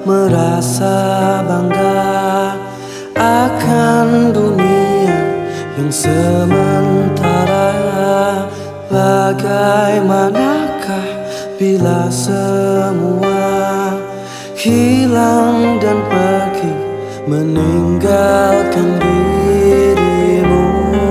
merasa bangga akan dunia yang sementara. Bagaimanakah bila semua hilang dan pergi meninggalkan dirimu?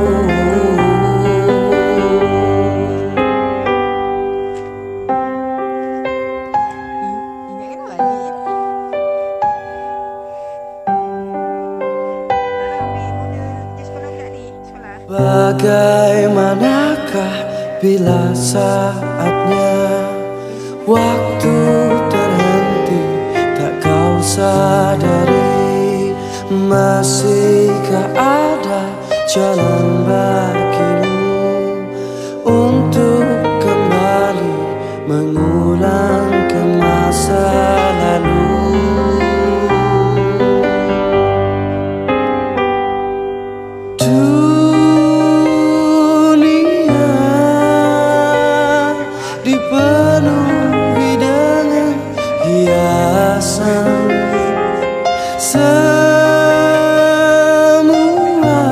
Bagaimanakah bila saatnya waktu terhenti, tak kau sadari, masihkah ada jalan bagimu untuk kembali mengulang ke masa lalu? Dipenuhi dengan hiasan, semua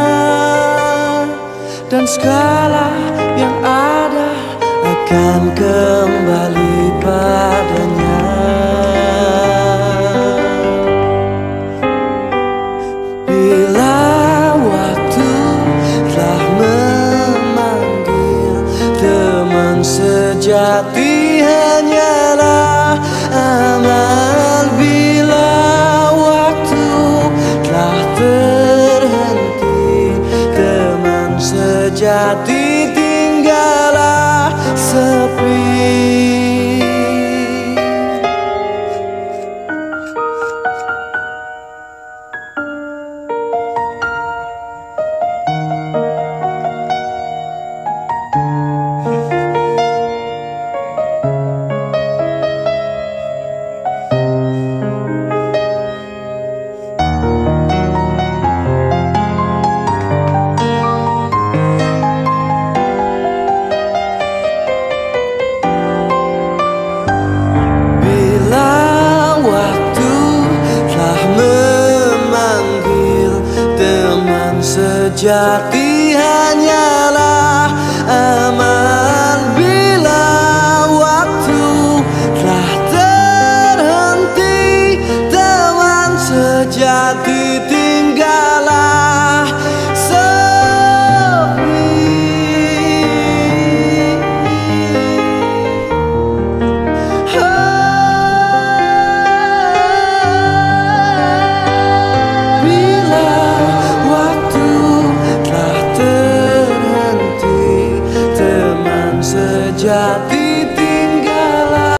dan segala yang ada akan kembali padanya. Bila waktu telah memanggil, teman sejati hanyalah amal. Bila waktu telah terhenti, teman sejati tinggallah sepi. Sejati